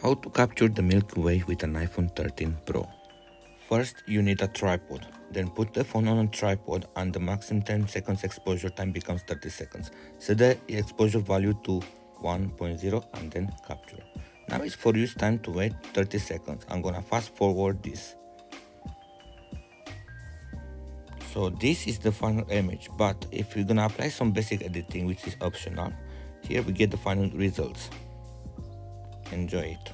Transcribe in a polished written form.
How to capture the Milky Way with an iPhone 13 Pro. First, you need a tripod. Then put the phone on a tripod and the maximum 10 seconds exposure time becomes 30 seconds. Set the exposure value to 1.0 and then capture. Now it's for use time to wait 30 seconds. I'm gonna fast forward this. So this is the final image, but if you're gonna apply some basic editing, which is optional, here we get the final results. Enjoy it.